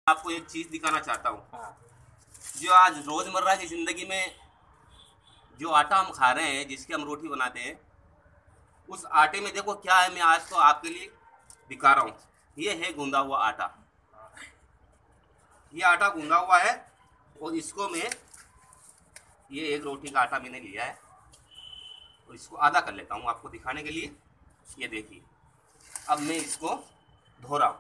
आपको एक चीज दिखाना चाहता हूँ। हाँ। जो आज रोजमर्रा की जिंदगी में जो आटा हम खा रहे हैं, जिसकी हम रोटी बनाते हैं, उस आटे में देखो क्या है। मैं आज तो आपके लिए दिखा रहा हूँ। ये है गूंदा हुआ आटा। ये आटा गूंदा हुआ है और इसको मैं ये एक रोटी का आटा मैंने लिया है और इसको आधा कर लेता हूँ आपको दिखाने के लिए। ये देखिए, अब मैं इसको धो रहा हूँ।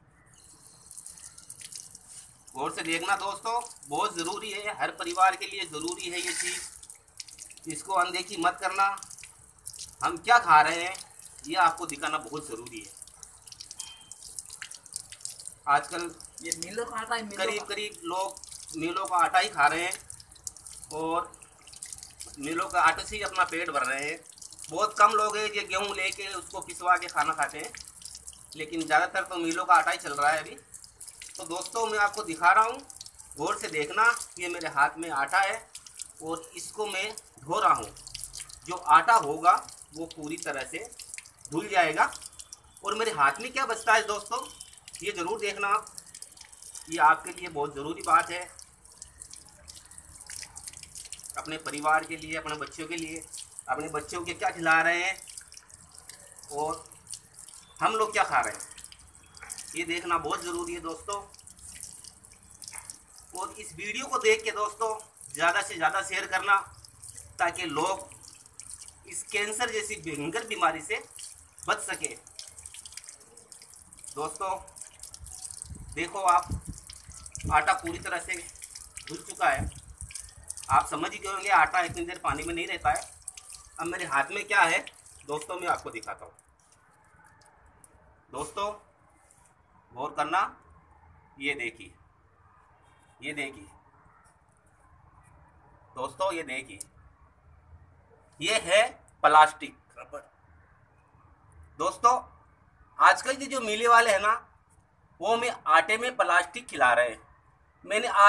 गौर से देखना दोस्तों, बहुत ज़रूरी है, हर परिवार के लिए ज़रूरी है ये चीज़। इसको अनदेखी मत करना। हम क्या खा रहे हैं ये आपको दिखाना बहुत ज़रूरी है। आजकल ये मिलों का आटा है, करीब करीब लोग मिलों का आटा ही खा रहे हैं और मिलों का आटे से ही अपना पेट भर रहे हैं। बहुत कम लोग हैं जो गेहूँ लेके उसको पिसवा के खाना खाते हैं, लेकिन ज़्यादातर तो मिलों का आटा ही चल रहा है अभी। तो दोस्तों मैं आपको दिखा रहा हूँ, गौर से देखना। ये मेरे हाथ में आटा है और इसको मैं धो रहा हूँ। जो आटा होगा वो पूरी तरह से धुल जाएगा और मेरे हाथ में क्या बचता है दोस्तों, ये ज़रूर देखना आप। ये आपके लिए बहुत ज़रूरी बात है, अपने परिवार के लिए, अपने बच्चों के लिए। अपने बच्चों के क्या खिला रहे हैं और हम लोग क्या खा रहे हैं, ये देखना बहुत ज़रूरी है दोस्तों। और इस वीडियो को देख के दोस्तों ज़्यादा से ज़्यादा शेयर करना, ताकि लोग इस कैंसर जैसी भयंकर बीमारी से बच सके। दोस्तों देखो, आप आटा पूरी तरह से धुल चुका है। आप समझ ही गए होंगे आटा इतनी देर पानी में नहीं रहता है। अब मेरे हाथ में क्या है दोस्तों, मैं आपको दिखाता हूँ। दोस्तों गौर करना, ये देखिए, ये देखिए दोस्तों, ये देखिए, ये है प्लास्टिक रबर। दोस्तों आजकल के जो मिले वाले हैं ना, वो हमें आटे में प्लास्टिक खिला रहे हैं। मैंने